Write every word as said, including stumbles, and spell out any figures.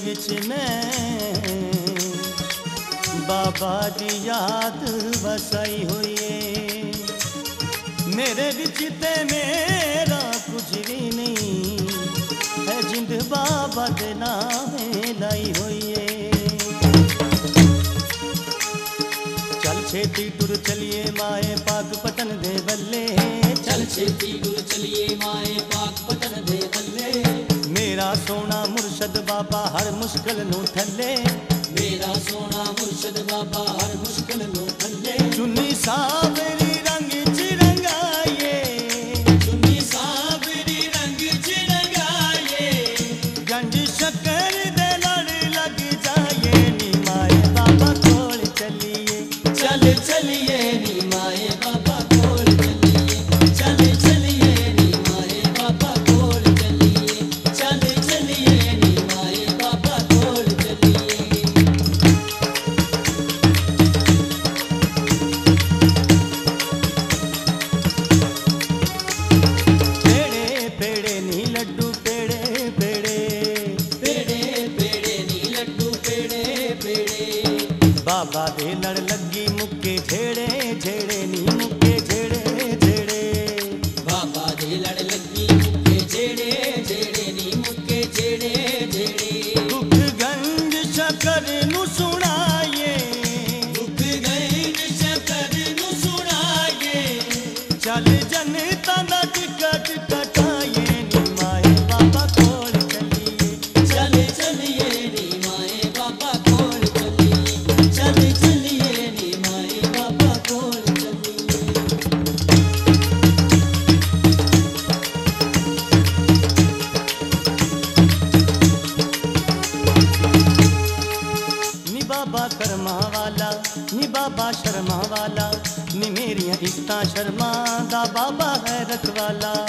विच मैं बाबा दी याद वसाई हुई है। मेरे विच ते मेरा कुछ भी नहीं है, जिंद बाबा दे नामे लाई हुई है। चल छेती टुर चलिए माए पाक पटन दे बल्ले, चल छेती टुर चलिए माए पाक पटन दे बल्ले। मेरा सोना मुर्शद बाबा हर मुश्किल नू थल्ले, मेरा सोना मुर्शद बाबा हर मुश्किल नू थल्ले। चुन्नी सावरी रंग च रंगाए, चुन्नी सावरी रंग च रंगाए। गंज शक्कर दे लड़ लग जाए, नी माए बाबा कोल चलिए। चल चलिए नी माए बाबा कोल चलिए, चल चलिए नी माए बाबा कोल चलिए, चल चलिए नी माए बाबा कोल चलिए। पेड़े पेड़े नी लड्डू पेड़े पेड़े, पेड़े पेड़े नी लड्डू पेड़े पेड़े। बाबा दे लड़ लगी मुक्के झेड़े झेड़े नी मुक्के झेड़े झेड़े। बाबा दे लड़ लगी मुक्के झेड़े झेड़े नी मुक्के झेड़े झेड़े। दुख गंज शकर नु सुनाए, दुख गंज शकर नु सुनाए। चल जनता दा टिकट कटाए, नी माए बाबा कोल चलिए। चल चलिए नी माए बाबा कोल चलिए, चल चलिए नी माए बाबा कोल चलिए। नी बाबा कर्मा वाला, नी बाबा शर्मा वाला, नी मेरियां इस्ता शर्मा दा बाबा है रखवाला।